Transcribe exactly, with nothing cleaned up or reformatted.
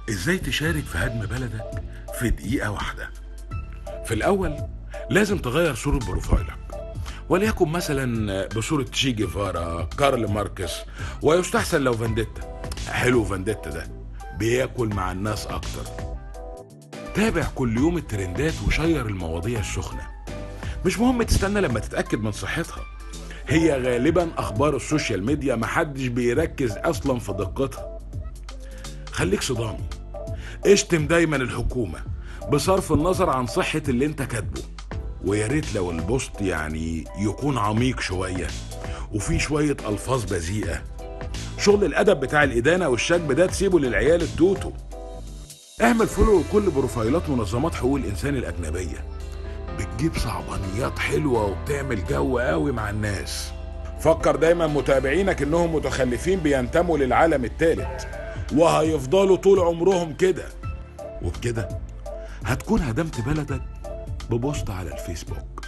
ازاي تشارك في هدم بلدك في دقيقة واحدة؟ في الأول لازم تغير صورة بروفايلك، وليكن مثلا بصورة تشي جيفارا، كارل ماركس، ويستحسن لو فانديتا. حلو فانديتا ده بياكل مع الناس أكتر. تابع كل يوم الترندات وشير المواضيع السخنة، مش مهم تستنى لما تتأكد من صحتها، هي غالبا أخبار السوشيال ميديا محدش بيركز أصلا في دقتها. خليك صدامي، اشتم دايما الحكومة بصرف النظر عن صحة اللي انت كاتبه، ويا ريت لو البوست يعني يكون عميق شوية وفيه شوية ألفاظ بذيئة. شغل الأدب بتاع الإدانة والشكب ده تسيبه للعيال التوتو. اعمل فولو لكل بروفايلات منظمات حقوق الإنسان الأجنبية، بتجيب صعبانيات حلوة وبتعمل جو قوي مع الناس. فكر دايما متابعينك انهم متخلفين بينتموا للعالم الثالث، وهيفضلوا طول عمرهم كده. وبكده هتكون هدمت بلدك ببوست على الفيسبوك.